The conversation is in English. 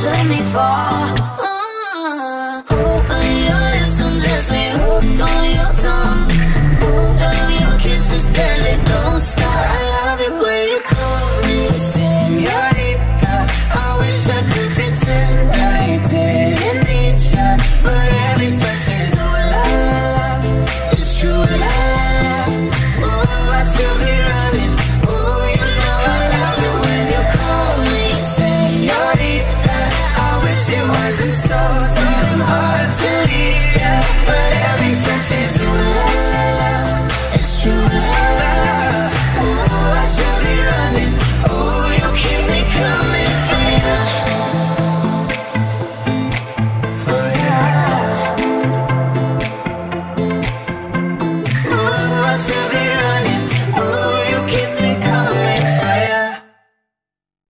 let me fall. On your lips, undress me, hooked on your tongue. Love your kisses, deadly, don't stop. I love it when you call me señorita. I wish I could pretend I didn't need ya, but every touch is ooh la la la. It's true la la la. Ooh, I should be